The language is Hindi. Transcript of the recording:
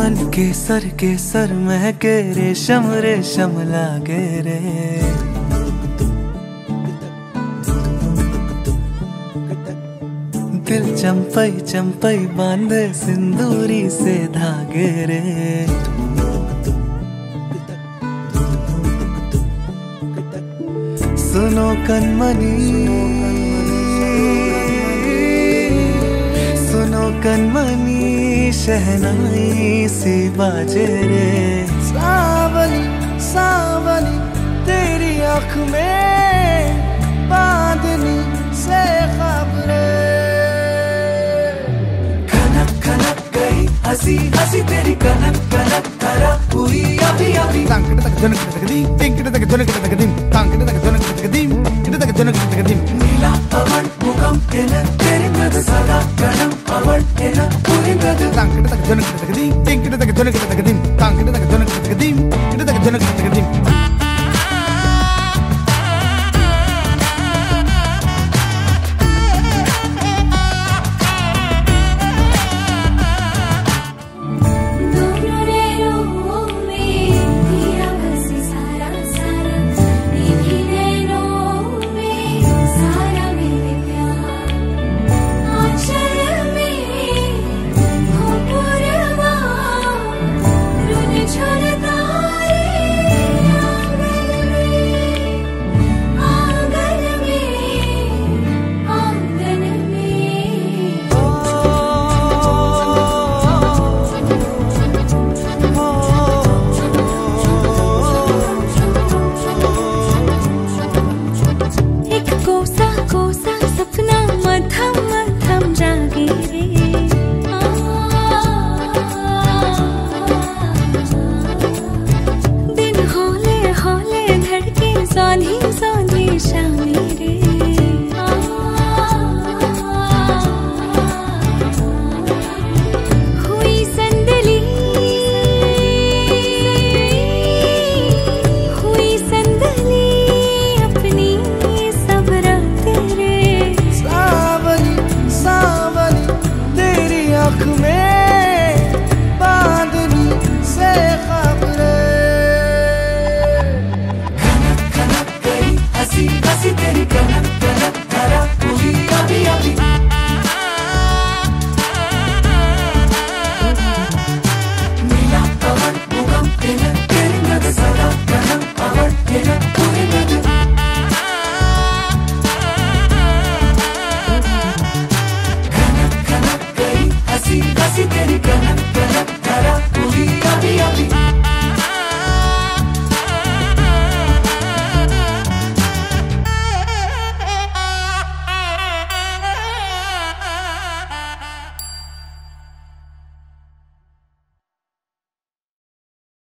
मन केसर केसर महके रेशम रेशम लागे रे। दिल चंपई चंपई बांधे सिंदूरी से धागे रे। सुनो कनमनी सुनो कनमनी शहनाई सी बाजे रे। सावली सावली तेरी आँख में बांधनी से खबरें। खनक खनक गई हंसी हंसी तेरी कनक कनक करा हुई अभी अभी। तांकड़े तक जनक तक दी टिंकड़े तक जनक तक दी तांकड़े तक जनक तक दी टिंकड़े तक जनक तक दी। नीला पवन मुखम एन तेरी मृद सदा गणम पवन एन पूरी मृद। तांकड़े तक जनक तक दी टिंकड़े तक जनक तक दी तांकड़े तक जनक तक दी टिंकड़े तक जनक तक